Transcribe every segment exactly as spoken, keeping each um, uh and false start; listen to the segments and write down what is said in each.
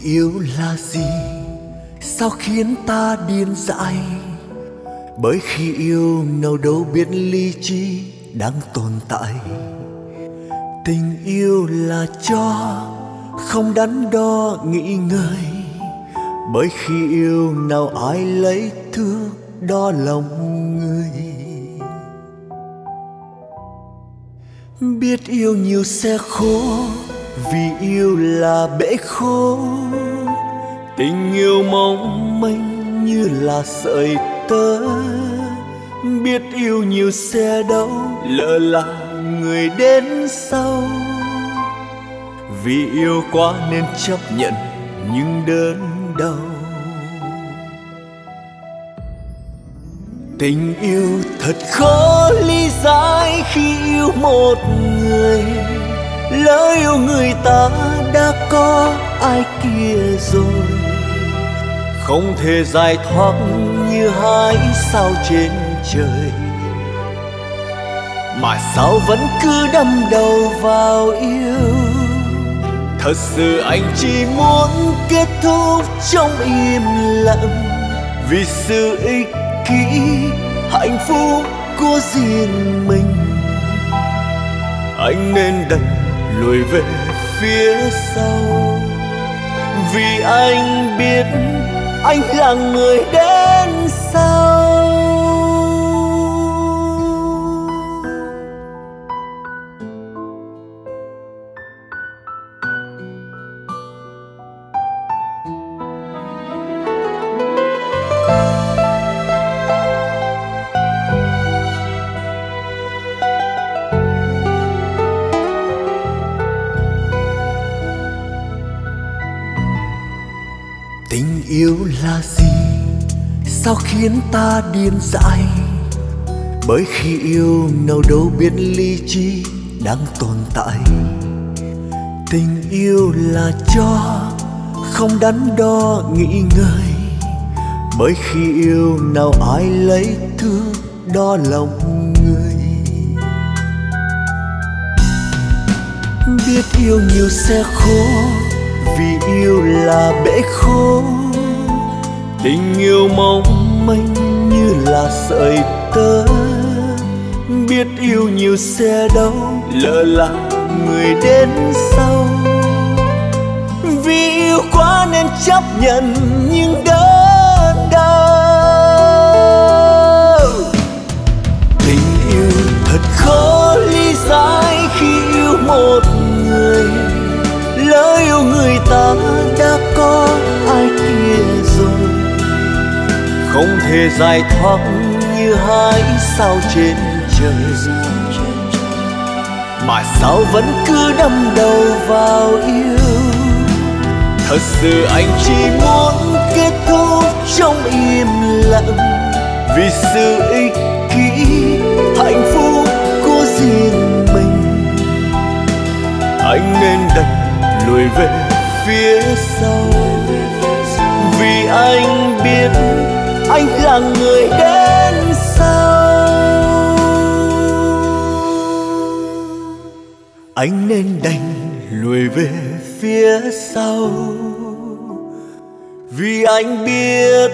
yêu là gì? Sao khiến ta điên dại? Bởi khi yêu nào đâu biết lý trí đang tồn tại. Tình yêu là cho không đắn đo nghĩ ngợi. Bởi khi yêu nào ai lấy thước đo lòng người. Biết yêu nhiều sẽ khổ, vì yêu là bể khổ. Tình yêu mong manh như là sợi tơ. Biết yêu nhiều sẽ đau, lỡ là người đến sau. Vì yêu quá nên chấp nhận những đớn đau. Tình yêu thật khó lý giải khi yêu một người. Lỡ yêu người ta đã có ai kia rồi. Không thể giải thoát như hai sao trên trời. Mà sao vẫn cứ đâm đầu vào yêu. Thật sự anh chỉ muốn kết thúc trong im lặng. Vì sự ích kỷ hạnh phúc của riêng mình. Anh nên đành lùi về phía sau. Vì anh biết anh là người đến sau. Tình yêu là gì? Sao khiến ta điên dại? Bởi khi yêu nào đâu biết lý trí đang tồn tại. Tình yêu là cho không đắn đo nghĩ ngợi. Bởi khi yêu nào ai lấy thước đo lòng người. Biết yêu nhiều sẽ khổ, vì yêu là bể khổ. Tình yêu mong manh như là sợi tơ. Biết yêu nhiều sẽ đau, lỡ là người đến sau. Vì yêu quá nên chấp nhận những đớn đau. Tình yêu thật khó lý giải khi yêu một người. Lỡ yêu người ta đã có ai kia rồi. Không thể giải thoát như hai sao trên trời. Mà sao vẫn cứ đâm đầu vào yêu. Thật sự anh chỉ muốn kết thúc trong im lặng. Vì sự ích kỷ hạnh phúc của riêng mình. Anh nên đành lùi về phía sau. Vì anh biết anh là người đến sau. Anh nên đành lùi về phía sau. Vì anh biết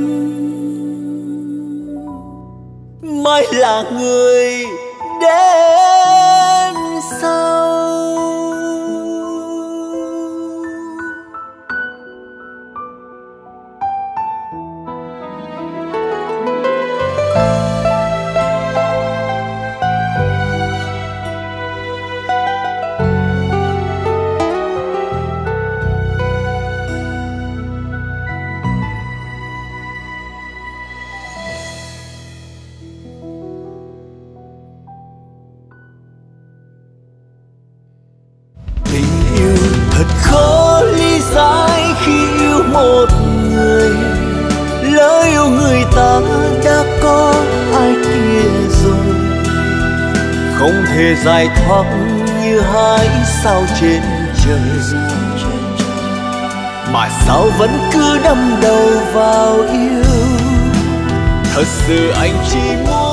mai là người đến sau. Thật khó lý giải khi yêu một người. Lỡ yêu người ta đã có ai kia rồi. Không thể giải thoát như hai sao trên trời. Mà sao vẫn cứ đâm đầu vào yêu. Thật sự anh chỉ muốn